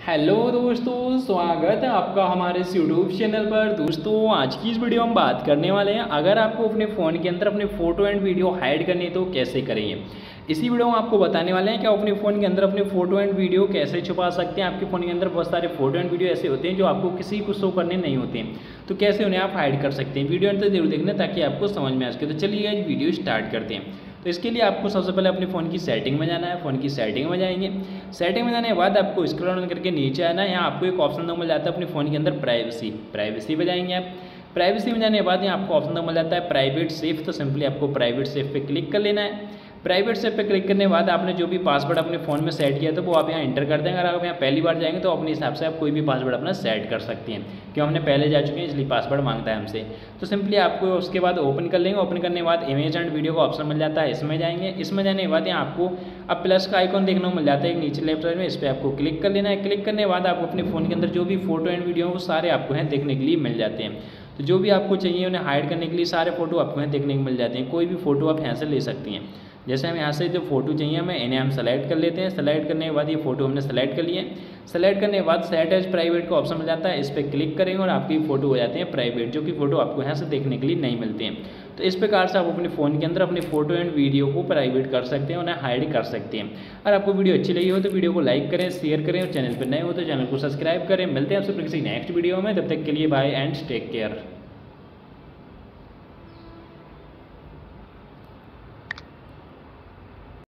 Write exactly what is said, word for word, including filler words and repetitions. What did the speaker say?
Hello दोस्तों, स्वागत है आपका हमारे इस यूट्यूब चैनल पर। दोस्तों आज की इस वीडियो हम बात करने वाले हैं, अगर आपको अपने फ़ोन के अंदर अपने फ़ोटो एंड वीडियो हाइड करनी है तो कैसे करेंगे। इसी वीडियो में आपको बताने वाले हैं कि आप अपने फ़ोन के अंदर अपने फ़ोटो एंड वीडियो कैसे छुपा सकते हैं। आपके फ़ोन के अंदर बहुत सारे फ़ोटो एंड वीडियो ऐसे होते हैं जो आपको किसी को शो करने नहीं होते हैं, तो कैसे उन्हें आप हाइड कर सकते हैं। वीडियो अंत तक जरूर देखना ताकि आपको समझ में आ सके। तो चलिए आज वीडियो स्टार्ट करते हैं। तो इसके लिए आपको सबसे पहले अपने फ़ोन की सेटिंग में जाना है। फ़ोन की सेटिंग में जाएंगे। सेटिंग में जाने के बाद आपको स्क्रॉल डाउन करके नीचे आना है। यहाँ आपको एक ऑप्शन तो मिल जाता है अपने फ़ोन के अंदर प्राइवेसी। प्राइवेसी पे जाएंगे आप। प्राइवेसी में जाने के बाद यहाँ आपको ऑप्शन तो मिल जाता है प्राइवेट सेफ। तो सिंपली आपको प्राइवेट सेफ पे क्लिक कर लेना है। प्राइवेट सेफ पे क्लिक करने के बाद आपने जो भी पासवर्ड अपने फ़ोन में सेट किया था वो आप यहाँ इंटर कर देंगे। अगर आप यहाँ पहली बार जाएंगे तो अपने हिसाब से आप कोई भी पासवर्ड अपना सेट कर सकते हैं, क्यों हमने पहले जा चुके हैं इसलिए पासवर्ड मांगता है हमसे। तो सिंपली आपको उसके बाद ओपन कर लेंगे। ओपन करने के बाद इमेज एंड वीडियो का ऑप्शन मिल जाता है, इसमें जाएंगे। इसमें जाने के बाद यहाँ आपको अब प्लस का आइकॉन देखने को मिल जाता है एक नीचे लेफ्ट साइड में, इस पर आपको क्लिक कर लेना है। क्लिक करने के बाद आपको अपने फ़ोन के अंदर जो भी फोटो एंड वीडियो वो सारे आपको यहाँ देखने के लिए मिल जाते हैं। तो जो भी आपको चाहिए उन्हें हाइड करने के लिए सारे फोटो आपको यहाँ देखने को मिल जाते हैं। कोई भी फोटो आप यहाँ से ले सकती हैं। जैसे हम यहाँ से जो फोटो चाहिए हमें इन्हें हम सेलेक्ट कर लेते हैं। सेलेक्ट करने के बाद ये फोटो हमने सेलेक्ट कर लिए। सेलेक्ट करने के बाद सेट एज प्राइवेट का ऑप्शन मिल जाता है, इस पर क्लिक करेंगे और आपकी फ़ोटो हो जाती है प्राइवेट, जो कि फ़ोटो आपको यहाँ से देखने के लिए नहीं मिलते हैं। तो इस प्रकार से आप अपने फ़ोन के अंदर अपनी फ़ोटो एंड वीडियो को प्राइवेट कर सकते हैं, उन्हें हाइड कर सकते हैं। अगर आपको वीडियो अच्छी लगी हो तो वीडियो को लाइक करें, शेयर करें और चैनल पर नए हो तो चैनल को सब्सक्राइब करें। मिलते हैं आपसे किसी नेक्स्ट वीडियो में, तब तक के लिए बाय एंड टेक केयर।